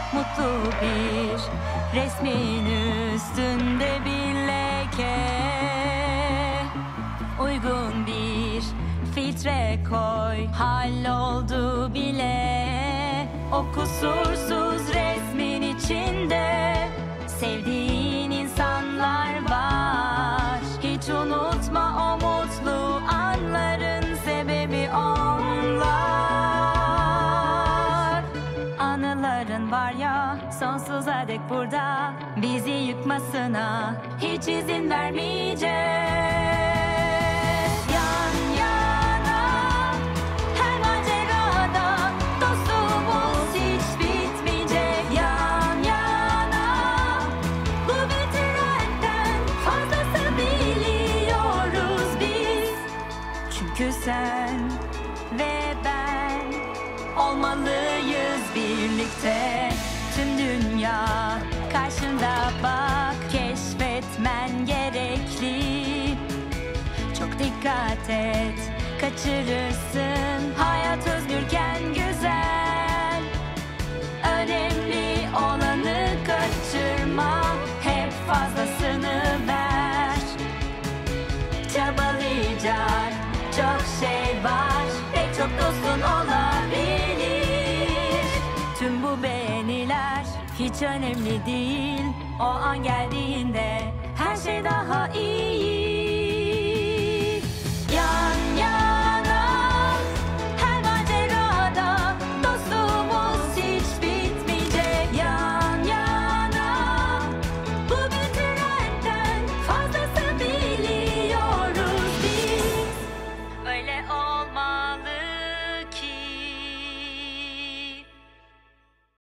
Mutlu bir resmin üstünde bir leke. Uygun bir filtre koy, halloldu bile. O kusursuz resmin içinde sevdiğin insanlar var. Hiç unutma o mutlu anların sebebi onlar. Anıların var ya sonsuza dek burada, bizi yıkmasına hiç izin vermeyeceğiz. Yan yana her macerada dostluğumuz hiç bitmeyecek. Yan yana bu bir trenden fazlası biliyoruz biz. Çünkü sen ve ben olmalıyız birlikte. Tüm dünya karşında bak, keşfetmen gerekli. Çok dikkat et, kaçırırsın. Hayat özgürken güzel. Önemli olanı kaçırma, hep fazlasını ver. Çabalayacak çok şey var, pek çok dostun olabilir. Tüm bu beğeniler hiç önemli değil. O an geldiğinde her şey daha iyi.